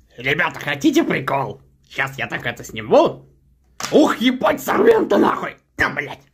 Ребята, хотите прикол? Сейчас я так это сниму. Ух, ебать, сорвем-то нахуй. Блять.